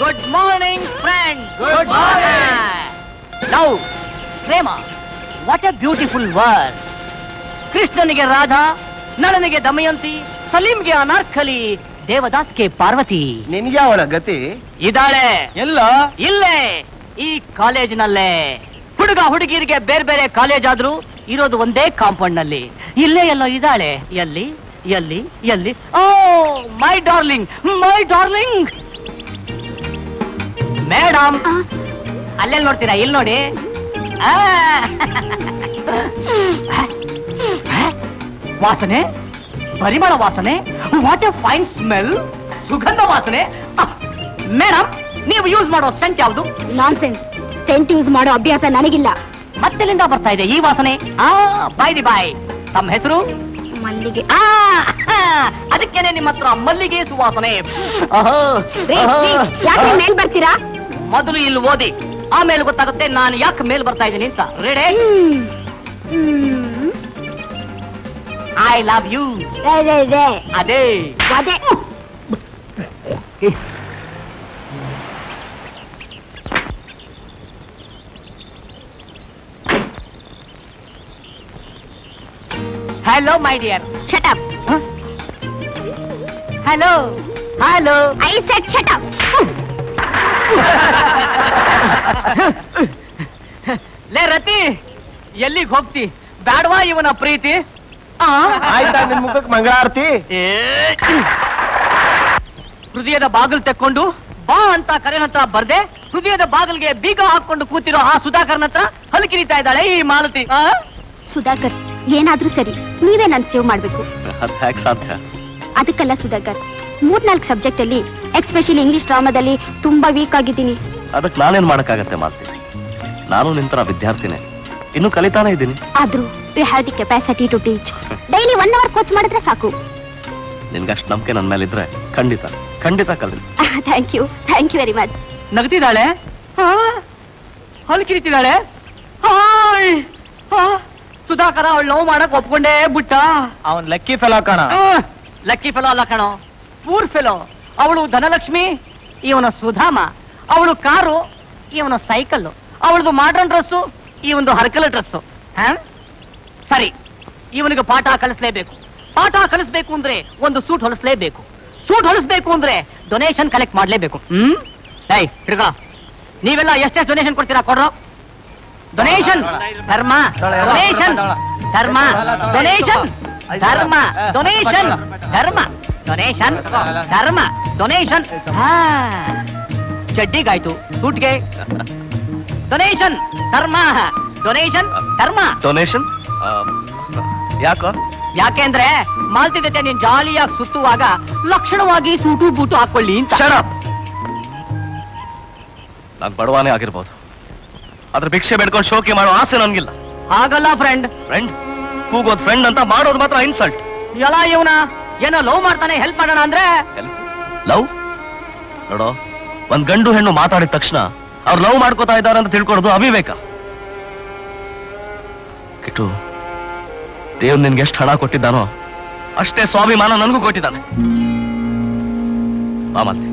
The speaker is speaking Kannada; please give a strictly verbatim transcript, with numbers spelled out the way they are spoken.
Good morning friend. Good morning. Love, ಪ್ರೇಮ, ವಾಟ್ ಎ ಬ್ಯೂಟಿಫುಲ್ ವರ್ಡ್. ಕೃಷ್ಣನಿಗೆ ರಾಧಾ, ನಳನಿಗೆ ದಮಯಂತಿ, ಸಲೀಂಗೆ ಅನಾರ್ಕಲಿ, ದೇವದಾಸ್ಗೆ ಪಾರ್ವತಿ. ನಿನ್ಗೆ ಅವಳ ಗತಿ ಇದಾಳೆ. ಎಲ್ಲ ಇಲ್ಲೇ ಈ ಕಾಲೇಜಿನಲ್ಲೇ. ಹುಡುಗ ಹುಡುಗಿರಿಗೆ ಬೇರೆ ಬೇರೆ ಕಾಲೇಜ್ ಆದ್ರೂ ಇರೋದು ಒಂದೇ ಕಾಂಪೌಂಡ್ ನಲ್ಲಿ. ಇಲ್ಲೇ ಎಲ್ಲೋ ಇದ್ದಾಳೆ. ಎಲ್ಲಿ ಎಲ್ಲಿ ಎಲ್ಲಿ? Oh my darling, my darling. Madam, ಅಲ್ಲೆಲ್ಲಿ ನೋಡ್ತೀರಾ? ಇಲ್ಲಿ ನೋಡಿ. ವಾಸನೆ, ಪರಿಮಳ ವಾಸನೆ, ವಾಟ್ ಎ ಫೈನ್ ಸ್ಮೆಲ್. ಸುಗಂಧ ವಾಸನೆ. ಮೇಡಮ್, ನೀವು ಯೂಸ್ ಮಾಡೋ ಸೆಂಟ್ ಯಾವುದು? ನಾನ್ಸೆನ್ಸ್. ಸೆಂಟ್ ಯೂಸ್ ಮಾಡೋ ಅಭ್ಯಾಸ ನನಗಿಲ್ಲ. ಮತ್ತೆಲ್ಲಿಂದ ಬರ್ತಾ ಇದೆ ಈ ವಾಸನೆ? ಆ ಬಾಯ್ ದಿ ಬಾಯ್, ತಮ್ಮ ಹೆಸರು? ಮಲ್ಲಿಗೆ. ಆ ಅದಕ್ಕೇನೆ ನಿಮ್ಮ ಹತ್ರ ಮಲ್ಲಿಗೆ ಸುವಾಸನೆ. ಯಾಕೆ ಮೇಲ್ ಬರ್ತೀರಾ? ಮೊದಲು ಇಲ್ಲಿ ಓದಿ, ಆಮೇಲೆ ಗೊತ್ತಾಗುತ್ತೆ ನಾನು ಯಾಕೆ ಮೇಲ್ ಬರ್ತಾ ಇದ್ದೀನಿ ಅಂತ. ರೆಡಿ? I love you. ಅದೇ ಅದೇ. Hello my dear. Shut up. Hello hello. I said shut up. ಲೇ ರತಿ, ಎಲ್ಲಿಗೆ ಹೋಗ್ತಿ? ಬ್ಯಾಡವಾ ಇವನ ಪ್ರೀತಿ? ಆಯ್ತಾ ನಿನ್ ಮುಖಕ್ಕೆ ಮಂಗಳಾರತಿ? ಹೃದಯದ ಬಾಗಿಲು ತೆಕ್ಕೊಂಡು ಬಾ ಅಂತ ಕರೆನ ಹತ್ರ ಬರ್ದೆ, ಹೃದಯದ ಬಾಗಿಲಿಗೆ ಬೀಗ ಹಾಕೊಂಡು ಕೂತಿರೋ ಆ ಸುಧಾಕರ್ನ ಹತ್ರ ಹಲಕಿರಿತಾ ಇದ್ದಾಳೆ ಈ ಮಾಲತಿ. ಸುಧಾಕರ್, ಏನಾದ್ರೂ ಸರಿ, ನೀವೇ ನನ್ ಸೇವ್ ಮಾಡ್ಬೇಕು. ಸಾಧ್ಯ? ಅದಕ್ಕಲ್ಲ ಸುಧಾಕರ್, ಮೂರ್ನಾಲ್ಕು ಸಬ್ಜೆಕ್ಟ್ ಅಲ್ಲಿ ಎಕ್ಸ್ಪೆಷಲಿ ಇಂಗ್ಲಿಷ್ ಡ್ರಾಮಾದಲ್ಲಿ ತುಂಬಾ ವೀಕ್ ಆಗಿದ್ದೀನಿ. ಅದಕ್ಕೆ ನಾನೇನ್ ಮಾಡಕ್ಕಾಗತ್ತೆ ಮಾಡ್ತೀನಿ. ನಾನು ನಿಂತರ ವಿದ್ಯಾರ್ಥಿನೇ, ಇನ್ನು ಕಲಿತಾನೆ ಇದ್ದೀನಿ. ಆದ್ರೂ you have the capacity to teach. Daily one hour coach ಮಾಡಿದ್ರೆ ಸಾಕು. ನಿನ್ಗಷ್ಟು ನಂಬಿಕೆ ನನ್ನ ಮೇಲೆ ಇದ್ರೆ ಖಂಡಿತ ಖಂಡಿತ ಕಲಿ. Thank you, thank you very much. ನಗ್ತಿದ್ದಾಳೆ, ಹಲ್ಕಿರಿತಿದ್ದಾಳೆ. ಸುಧಾಕರ ಅವಳು ನೋವು ಮಾಡಕ್ ಒಪ್ಕೊಂಡೇ ಬಿಟ್ಟ. ಅವನ್ ಲಕ್ಕಿ ಫೆಲೋ ಕಾಣ. ಲಕ್ಕಿ ಫೆಲೋ ಅಲ್ಲ ಕಣೋ, ಪೂರ್ ಫೆಲೋ. ಅವಳು ಧನಲಕ್ಷ್ಮಿ, ಇವನ ಸುಧಾಮ. ಅವಳು ಕಾರು, ಇವನ ಸೈಕಲ್. ಅವಳದು ಮಾಡ್ರನ್ ಡ್ರೆಸ್ಸು, ಈ ಒಂದು ಹರ್ಕಲ ಡ್ರೆಸ್ಸು. ಸರಿ, ಇವನಿಗೆ ಪಾಠ ಕಲಿಸ್ಲೇಬೇಕು. ಪಾಠ ಕಲಿಸ್ಬೇಕು ಅಂದ್ರೆ ಒಂದು ಸೂಟ್ ಹೊಲಿಸ್ಲೇಬೇಕು. ಸೂಟ್ ಹೊಲಿಸ್ಬೇಕು ಅಂದ್ರೆ ಡೊನೇಷನ್ ಕಲೆಕ್ಟ್ ಮಾಡ್ಲೇಬೇಕು. ಹ್ಮ್ ಐ ಹಿಡ್ಕ, ನೀವೆಲ್ಲ ಎಷ್ಟೆಷ್ಟು ಡೊನೇಷನ್ ಕೊಡ್ತೀರಾ? ಕೊಡ್ರೋ. ಡೊನೇಷನ್ ಧರ್ಮ, ಡೊನೇಷನ್ ಧರ್ಮ, ಡೊನೇಷನ್ ಧರ್ಮ, ಡೊನೇಷನ್ ಧರ್ಮ, ಡೊನೇಷನ್ ಧರ್ಮ, ಡೊನೇಷನ್. ಚಡ್ಡಿಗಾಯ್ತು, ಸೂಟ್ಗೆ ಡೊನೇಷನ್ ಧರ್ಮ, ಡೊನೇಷನ್ ಧರ್ಮ. ಡೊನೇಷನ್ ಯಾಕೋ? ಯಾಕೆಂದ್ರೆ ಮಾಲ್ತಿ ಜೊತೆ ನೀನ್ ಜಾಲಿಯಾಗಿ ಸುತ್ತುವಾಗ ಲಕ್ಷಣವಾಗಿ ಸೂಟು ಬೂಟು ಹಾಕೊಳ್ಳಿ ಅಂತ. ನಾನ್ ಬಡವಾನೇ ಆಗಿರ್ಬೋದು, ಆದ್ರೆ ಭಿಕ್ಷೆ ಬೇಡ್ಕೊಂಡು ಶೋಕಿ ಮಾಡೋ ಆಸೆ ನನ್ಗಿಲ್ಲ. ಹಾಗಲ್ಲ ಫ್ರೆಂಡ್. ಫ್ರೆಂಡ್ ಕೂಗೋದ್ ಫ್ರೆಂಡ್ ಅಂತ ಮಾಡೋದು ಮಾತ್ರ ಇನ್ಸಲ್ಟ್. ಎಲ್ಲ ಇವನ ಏನೋ ಲವ್ ಮಾಡ್ತಾನೆ, ಹೆಲ್ಪ್ ಮಾಡೋಣ ಅಂದ್ರೆ. ಲವ್ ನೋಡೋ, ಒಂದ್ ಗಂಡು ಹೆಣ್ಣು ಮಾತಾಡಿದ ತಕ್ಷಣ ಅವ್ರು ಲವ್ ಮಾಡ್ಕೋತಾ ಇದ್ದಾರೆ ಅಂತ ತಿಳ್ಕೊಡೋದು ಅವಿವೇಕ. ಕಿಟ್ಟು, ದೇವ್ ನಿನ್ಗೆ ಎಷ್ಟು ಹಣ ಕೊಟ್ಟಿದ್ದಾನೋ ಅಷ್ಟೇ ಸ್ವಾಭಿಮಾನ ನನಗೂ ಕೊಟ್ಟಿದ್ದಾನೆ. ಆಮಂತೆ